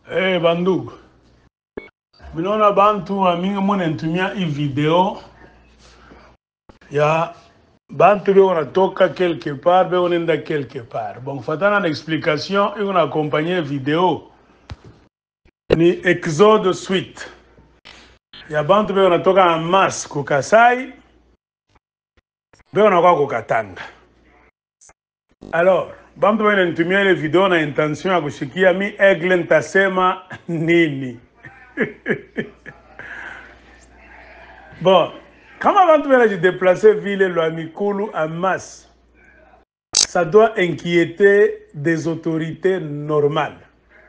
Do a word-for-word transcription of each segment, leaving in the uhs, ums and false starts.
Eh, bandugu, minaona bantu amingi mwana ntumia hii video ya bantu beko natoka quelque part beko nenda quelque part. Bon, fatana na explication iko na accompagner video ni Exode suite ya bantu beko natoka en masse ku Kasai beko na kwa ku Katanga. Alors, bantu beko ntumia ile video na intention ya kushikia mi Egle ntasema nini. Bon, comment avant de se déplacer ville Loamikulu en masse, ça doit inquiéter des autorités normales.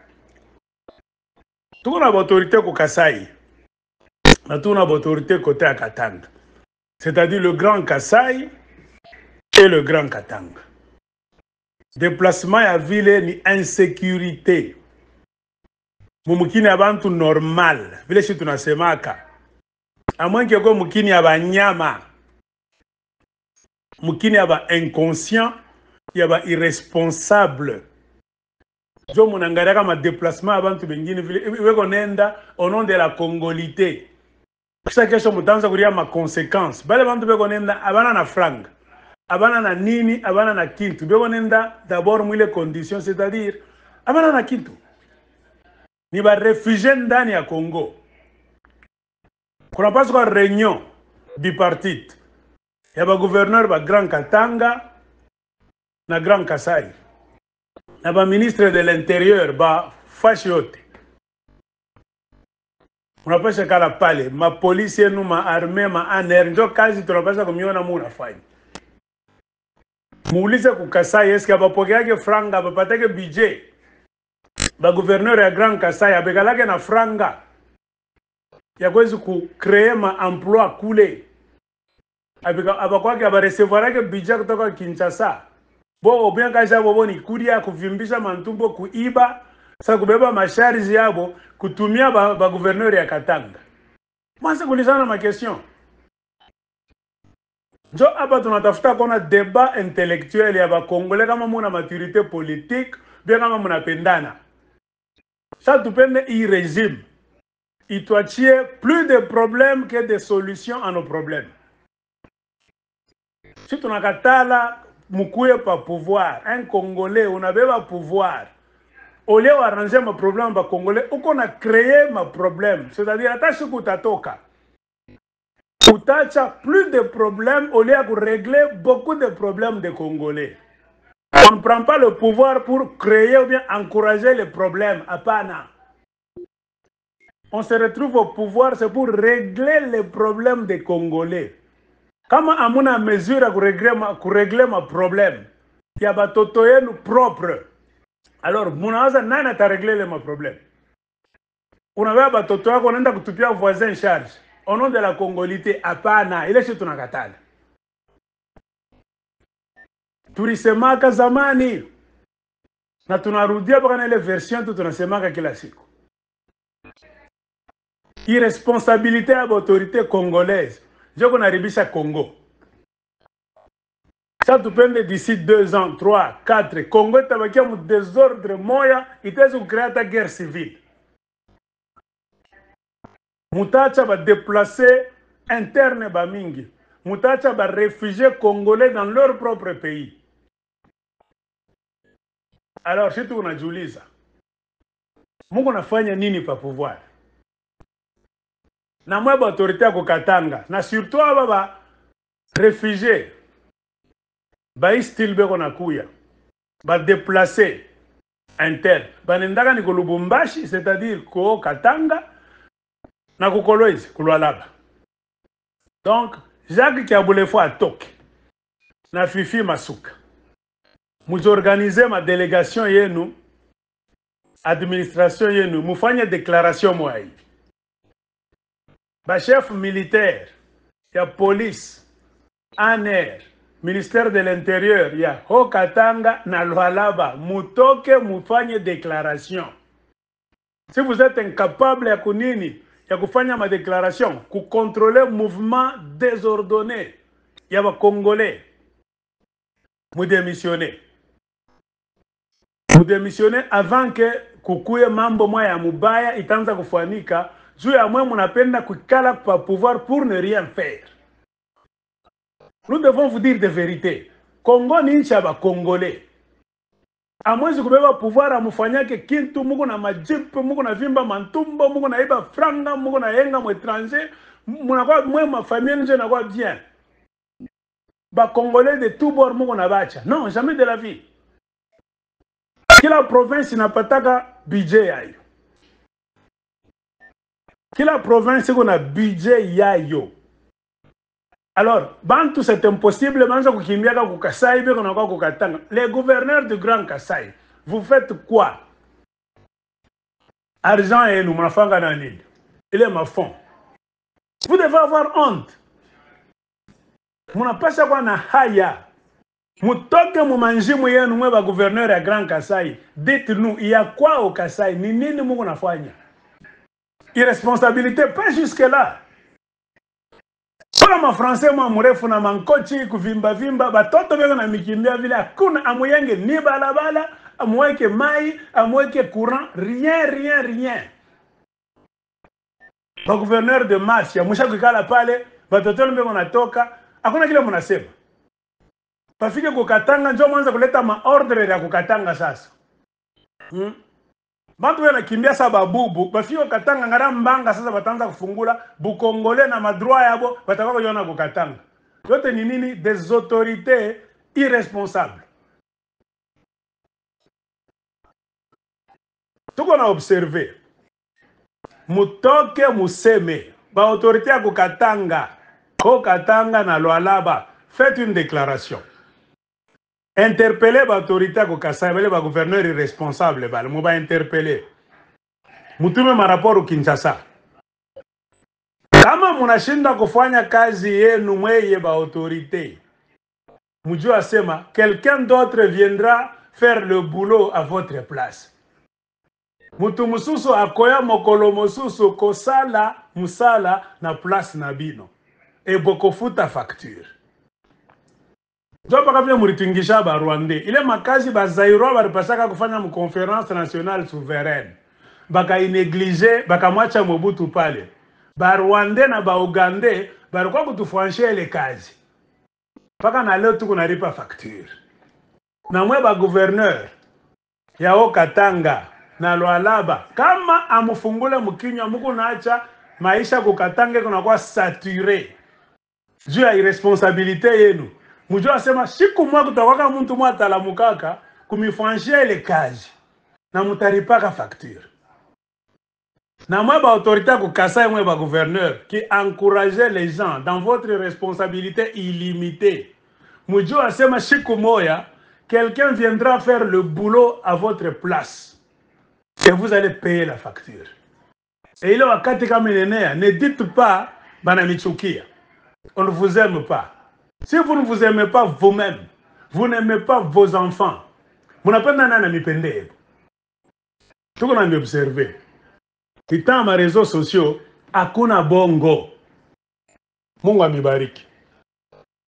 Tout on a autorité au Kasai, tout on a autorité côté à Katanga, c'est-à-dire le Grand Kasai et le Grand Katanga. Déplacement à ville ni insécurité. Mumukini abantu normal, vile shi tunasemaka. À moins que go mukini aba nyama, mukini aba inconscient, yaba irresponsable. Jo munangalia kama déplacement abantu bengine vile weko nenda au nom de la congolité. Kisa kesho mutanza kuria ma conséquences. Bale bantu beko nenda abana na franga. Abana na nini, abana na kintu. Beko nenda d'abord mwile conditions, c'est-à-dire abana na kintu. Ni ba réfugiés ndani ya Congo. Kuna pas quoi réunion bipartite. Ya ba gouverneur ba Grand Katanga na Grand Kasai. Na ba ministre de l'intérieur ba fashi yote. Unapasha kala pale ma police yenu ma armée ma aner ndio kazi tunapasha kumiona mu unafanya. Muulize ku Kasai eske abapokeake franga abapatake budget. Ba gouverneur ya Grand Kasai abekalake na franga. Ya kwezi ku créer ma emploi kule. Abika abakwake abarecevoirake budget kutoka Kinshasa. Bo obien kaja bobo ni kuria kuvimbisha mantumbo kuiba sa kubeba masharge yabo kutumia ba, ba gouverneur ya Katanga. Mwanza kulizana ma question. Jo hapa tunatafuta kona débat intellectuel ya ba Congolais kama muna maturité politique, bien kama mnapendana. Ça tupende i régime. Il tuachie plus de problèmes que de solutions à nos problèmes. Si tunakatala mukuye pa pouvoir, un Congolais on avait pas pouvoir. Au lieu d'arranger ma problème ba Congolais, on a créé ma problème. C'est-à-dire attache kutatoka. Utacha plus de problèmes au lieu de régler beaucoup de problèmes des Congolais. On ne prend pas le pouvoir pour créer ou bien encourager les problèmes. Apana. On se retrouve au pouvoir, c'est pour régler les problèmes des Congolais. Comment à mon mesure à régler ma, régler ma problème? Il y a des totoyens propres. Alors, mon asa n'a pas réglé mes problèmes. On avait des totoyens qu'on a coupé un voisin en charge. Au nom de la Congolité, apana, il est chez ton akatal. Tulisema kazamani. Na tunarudia bwana ile version tu tunasema kila siku. Irresponsabilité à l'autorité congolaise. Je qu'on arrive Congo. Ça tu peux d'ici deux ans, trois, quatre. Congo est avec un désordre moya, il est créé ta guerre civile. Mutacha va déplacer interne bamingi. Mutacha va réfugier congolais dans leur propre pays. Alors si tu on a Julisa, Mungu nafanya nini pa pouvoir? Na mwa ba autorité ya Katanga, na surtout aba ba réfugiés. Ba istil beko na kuya. Ba déplacer interne. Ba nendaka ni ko Lubumbashi, c'est-à-dire ko Katanga na ko Kolwezi, ko Lualaba. Donc, Jacques Kiabulefo a toke. Na Fifi Masuka. Nous organisez ma délégation yenu, administration yenu, mufanye déclaration moi. Ba chef militaire, ya police, A N R, ministère de l'Intérieur, ya Haut-Katanga na Lualaba, mutoke mufanye déclaration. Si vous êtes incapable ya kunini, ya kufanya ma déclaration, ku contrôler mouvement désordonné, ya ba Congolais, mu démissionner. Vous démissionnez avant que kukuye mambo mwa ya mubaya itaanza kufanika juu ya mwe munapenda kukala pa pouvoir pour ne rien faire. Nous devons vous dire de vérité. Congo ni nchi ya Bakongole. Amwezi kubeba pouvoir amufanyake kintu, muko na majipe, muko na vimba mantumbo, muko na iba franga, muko na yenga mu étranger, munakuwa mwe ma famille nje nakuwa bien. Bakongolais de tout bord muko na bacha. Non, jamais de la vie. Kila province inapataka budget yayo. Kila province iko na budget yayo. Alors, Bantu c'est impossible, manza kukimbiaka ku Kasai beko na kwa ku Katanga. Les gouverneurs du Grand Kasai, vous faites quoi? Argent et nous mnafanga na nini? Il est ma fond. Vous devez avoir honte. Munapasha kwa na haya. Mutoke mumanji muyenu mwe ba gouverneur ya Grand Kasai. Dites-nous, il y a quoi au Kasai? Ni nini muko nafanya? Irresponsabilité, pas jusque là. Kama français mwa mrefu na mankochi kuvimba vimba batoto beko na mikimbia vile hakuna amuyenge ni balabala, amweke mai, amweke courant, rien rien rien. Ba gouverneur de Mafia musha kukala pale batoto beko natoka, hakuna kile mnasema. Bafike kukatanga njo mwanza kuleta ma ordre ya kukatanga sasa. Hmm? Bantu wana kimbia sa babubu, bafiko katanga ngara mbanga sasa batanza kufungula, bukongole na madroit yabo, batakako yona kukatanga. Yote ni nini? Des autorités irresponsables. Tuko na observer. Mutoke museme, ba autorité ya kukatanga, ko katanga na Lualaba, faites une déclaration. Interpeller l'autorité ko Kasai, le gouverneur irresponsable, bal mo ba interpeller. Mutume ma rapport au Kinshasa. Kama munashinda kufanya kazi yenu mweye ba autorité, mujua asema quelqu'un d'autre viendra faire le boulot à votre place. Mutu mususu akoya mokolo mususu kosala musala na place na bino. E boko futa facture. Jopa kabile muritingisha ba Rwandais. Ile makazi ba Zairo baripasaka kufanya mu conférence nationale souveraine. Baka inégligé, baka mwacha Mobutu pale. Ba Rwandais na ba Ugandais barikuwa kutufranchia ile kazi. Paka na leo tuko nalipa facture. Na mwe ba gouverneur ya Okatanga na Lualaba kama amufungule mkinywa muko naacha maisha kukatange kuna kwa saturé. Juu ya irresponsabilité yenu. Mujua sema siku mwa kutawaka muntu mwa talamukaka kumifranchia ile kazi na mutaripaka facture. Na mwa ba autorité ku Kasai mwa ba gouverneur qui encourageait les gens dans votre responsabilité illimitée. Mujua sema siku moya quelqu'un viendra faire le boulot à votre place et vous allez payer la facture. Et il est wakati kama nenea, ne dites pas bana michukia. On ne vous aime pas. Si vous ne vous aimez pas vous-même, vous n'aimez pas vos enfants, vous n'avez pas de pende. Tout le monde a observé. Dans les réseaux sociaux, hakuna bongo. Mungu amibariki.